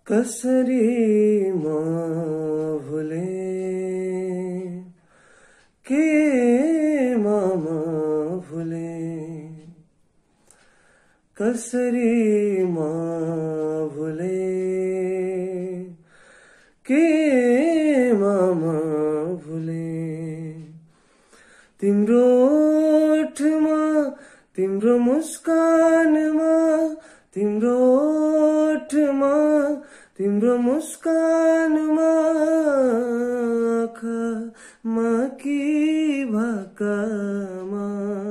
कसरी म भुले के म भुले कसरी म भुले के म भुले तिम्रो ओठमा तिम्रो मुस्कानमा तिम्रो ओठमा तिम्रो मुस्कानमा आँखामा कि भाकामा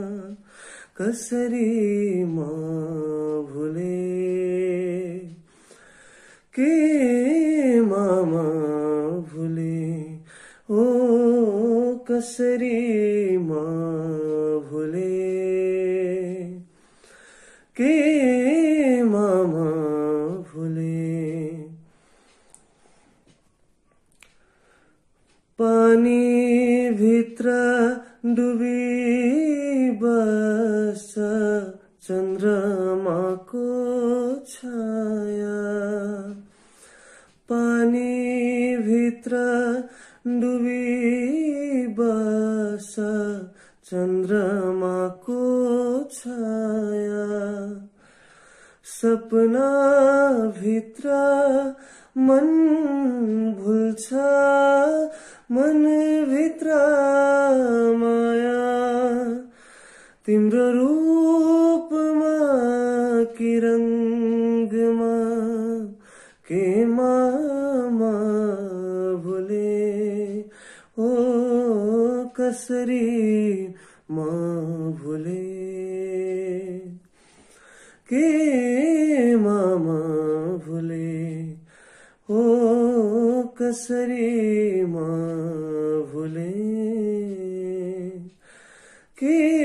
कसरी म भुले के म भुले ओ कसरी म भुले के म भुले पानी भित्र डुबी बस्छ चन्द्रमाको छाया पानी भित्र डुबी बस्छ चन्द्रमाको छाया सपना भित्र मन भुल्छ मन भित्र माया तिम्रो रूपमा कि रङ्गमा के म भुले ओ कसरी म भुले के म भुले ओ कसरी म भुले के